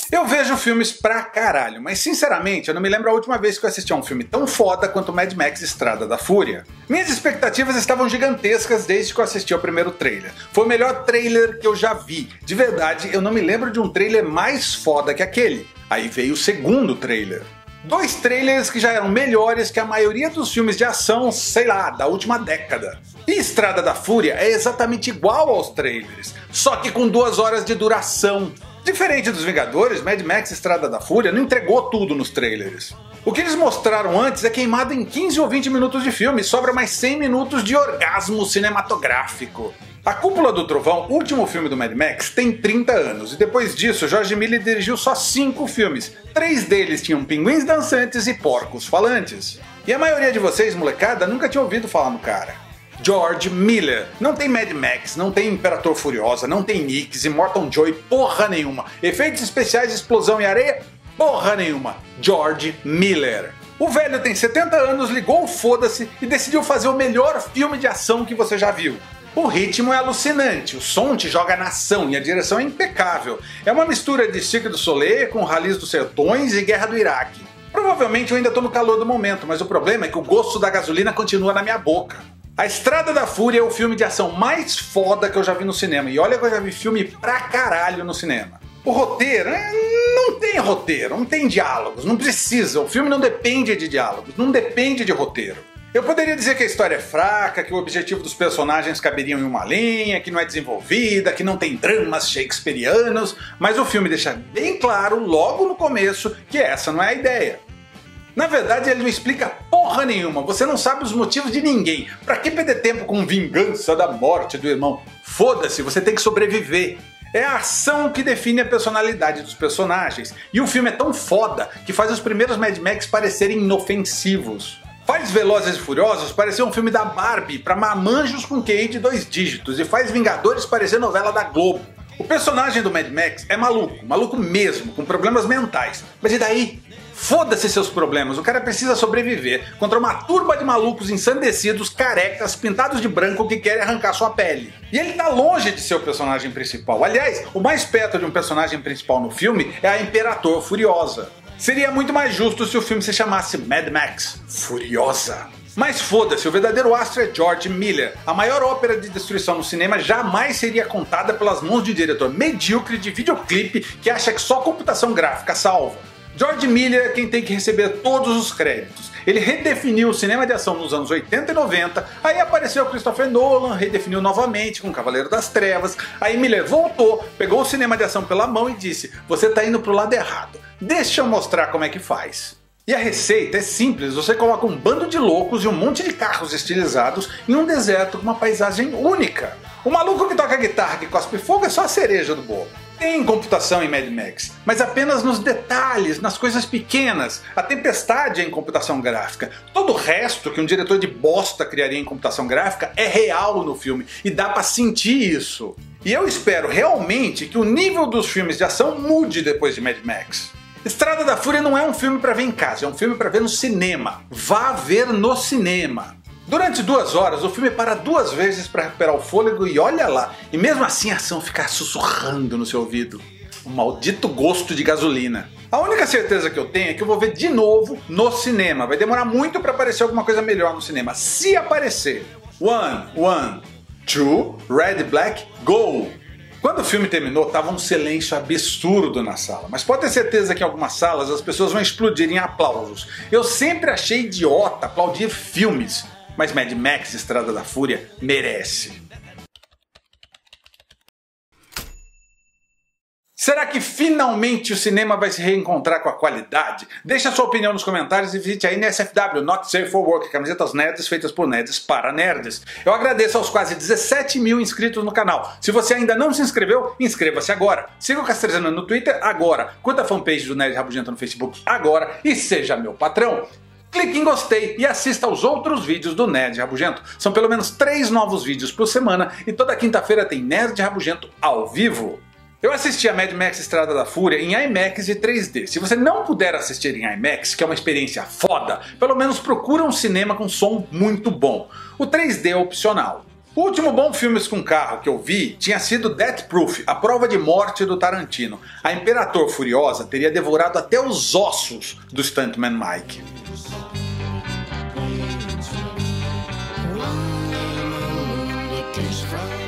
Eu vejo filmes pra caralho, mas sinceramente eu não me lembro a última vez que eu assisti a um filme tão foda quanto Mad Max Estrada da Fúria. Minhas expectativas estavam gigantescas desde que eu assisti ao primeiro trailer. Foi o melhor trailer que eu já vi. De verdade, eu não me lembro de um trailer mais foda que aquele. Aí veio o segundo trailer. Dois trailers que já eram melhores que a maioria dos filmes de ação, sei lá, da última década. E Estrada da Fúria é exatamente igual aos trailers, só que com 2 horas de duração. Diferente dos Vingadores, Mad Max Estrada da Fúria não entregou tudo nos trailers. O que eles mostraram antes é queimado em 15 ou 20 minutos de filme e sobra mais 100 minutos de orgasmo cinematográfico. A Cúpula do Trovão, último filme do Mad Max, tem 30 anos, e depois disso George Miller dirigiu só 5 filmes. 3 deles tinham pinguins dançantes e porcos falantes. E a maioria de vocês, molecada, nunca tinha ouvido falar no cara. George Miller. Não tem Mad Max, não tem Imperator Furiosa, não tem Nix, Immortal Joy, porra nenhuma. Efeitos especiais de explosão e areia, porra nenhuma. George Miller. O velho tem 70 anos, ligou o foda-se e decidiu fazer o melhor filme de ação que você já viu. O ritmo é alucinante, o som te joga na ação e a direção é impecável. É uma mistura de Cirque du Soleil com Rallies dos Sertões e Guerra do Iraque. Provavelmente eu ainda tô no calor do momento, mas o problema é que o gosto da gasolina continua na minha boca. A Estrada da Fúria é o filme de ação mais foda que eu já vi no cinema, e olha que eu já vi filme pra caralho no cinema. O roteiro, não tem diálogos, não precisa, o filme não depende de diálogos, não depende de roteiro. Eu poderia dizer que a história é fraca, que o objetivo dos personagens caberiam em uma linha, que não é desenvolvida, que não tem dramas shakespearianos, mas o filme deixa bem claro logo no começo que essa não é a ideia. Na verdade, ele não explica porra nenhuma, você não sabe os motivos de ninguém. Pra que perder tempo com vingança da morte do irmão? Foda-se, você tem que sobreviver. É a ação que define a personalidade dos personagens, e o filme é tão foda que faz os primeiros Mad Max parecerem inofensivos. Faz Velozes e Furiosos parecer um filme da Barbie pra marmanjos com QI de 2 dígitos, e faz Vingadores parecer novela da Globo. O personagem do Mad Max é maluco mesmo, com problemas mentais, mas e daí? Foda-se seus problemas, o cara precisa sobreviver contra uma turba de malucos ensandecidos, carecas, pintados de branco que querem arrancar sua pele. E ele tá longe de ser o personagem principal. Aliás, o mais perto de um personagem principal no filme é a Imperator Furiosa. Seria muito mais justo se o filme se chamasse Mad Max Furiosa. Mas foda-se, o verdadeiro astro é George Miller. A maior ópera de destruição no cinema jamais seria contada pelas mãos de um diretor medíocre de videoclipe que acha que só computação gráfica salva. George Miller é quem tem que receber todos os créditos. Ele redefiniu o cinema de ação nos anos 80 e 90, aí apareceu Christopher Nolan, redefiniu novamente com Cavaleiro das Trevas, aí Miller voltou, pegou o cinema de ação pela mão e disse: você tá indo pro lado errado, deixa eu mostrar como é que faz. E a receita é simples, você coloca um bando de loucos e um monte de carros estilizados em um deserto com uma paisagem única. O maluco que toca guitarra que cospe fogo é só a cereja do bolo. Tem computação em Mad Max, mas apenas nos detalhes, nas coisas pequenas. A tempestade é em computação gráfica. Todo o resto que um diretor de bosta criaria em computação gráfica é real no filme, e dá pra sentir isso. E eu espero realmente que o nível dos filmes de ação mude depois de Mad Max. Estrada da Fúria não é um filme pra ver em casa, é um filme pra ver no cinema. Vá ver no cinema. Durante 2 horas, o filme para 2 vezes para recuperar o fôlego e olha lá, e mesmo assim a ação fica sussurrando no seu ouvido. Um maldito gosto de gasolina. A única certeza que eu tenho é que eu vou ver de novo no cinema. Vai demorar muito para aparecer alguma coisa melhor no cinema, se aparecer. 1, 2, red, black, go! Quando o filme terminou, tava um silêncio absurdo na sala, mas pode ter certeza que em algumas salas as pessoas vão explodir em aplausos. Eu sempre achei idiota aplaudir filmes, mas Mad Max Estrada da Fúria merece. Será que finalmente o cinema vai se reencontrar com a qualidade? Deixe a sua opinião nos comentários e visite a NSFW, Not Safe for Work, camisetas nerds feitas por nerds para nerds. Eu agradeço aos quase 17 mil inscritos no canal. Se você ainda não se inscreveu, inscreva-se agora. Siga o Castrezano no Twitter agora, curta a fanpage do Nerd Rabugento no Facebook agora e seja meu patrão. Clique em gostei e assista aos outros vídeos do Nerd Rabugento. São pelo menos 3 novos vídeos por semana e toda quinta-feira tem Nerd Rabugento ao vivo. Eu assisti a Mad Max Estrada da Fúria em IMAX e 3D. Se você não puder assistir em IMAX, que é uma experiência foda, pelo menos procura um cinema com som muito bom. O 3D é opcional. O último bom filme com carro que eu vi tinha sido Death Proof, A Prova de Morte do Tarantino. A Imperator Furiosa teria devorado até os ossos do Stuntman Mike. Taste